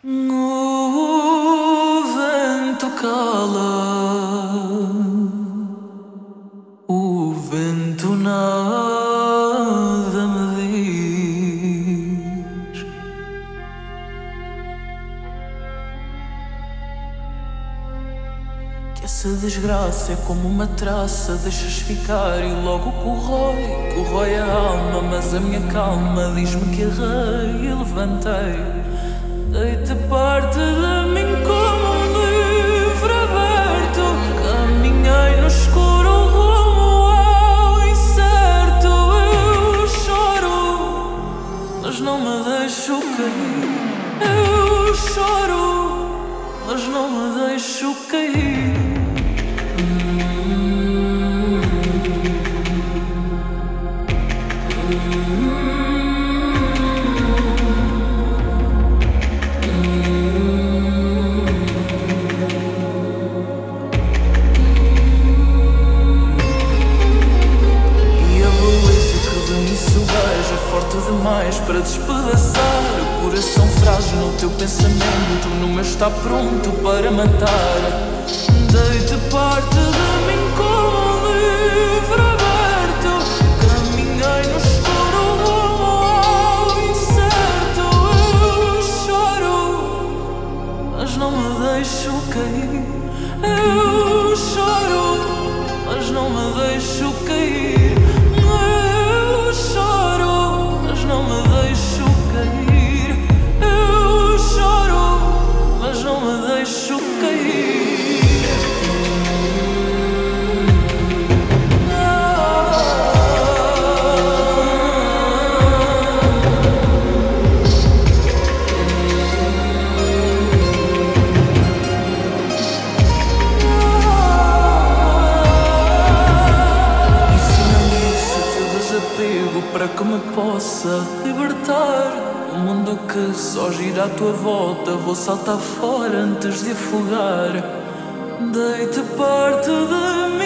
O vento cala, o vento nada me diz. Que essa desgraça é como uma traça, deixas ficar e logo corrói a alma. Mas a minha calma diz-me que errei e levantei. Dei-te parte de mim como um livro aberto. Caminhei no escuro rumo ao incerto. Eu choro, mas não me deixo cair. Eu choro, mas não me deixo cair. Forte demais para despedaçar o coração frágil no teu pensamento. No meu está pronto para matar. Dei-te parte de mim como um livro aberto. Caminhei no escuro rumo ao incerto. Eu choro, mas não me deixo cair. Eu choro, mas não me deixo cair. Eu choro, não me deixo cair. Eu choro, mas não me deixo cair. Ensina-me esse teu desapego para que me possa libertar. O mundo que só gira à tua volta, vou saltar fora antes de afogar. Dei-te parte de mim